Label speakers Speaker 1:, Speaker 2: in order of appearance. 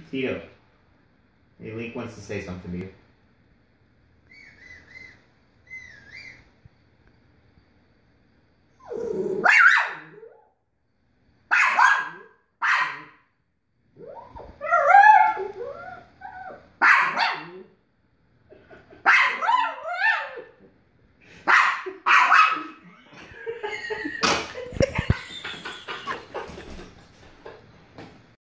Speaker 1: Tito, hey, Link wants to say something to you.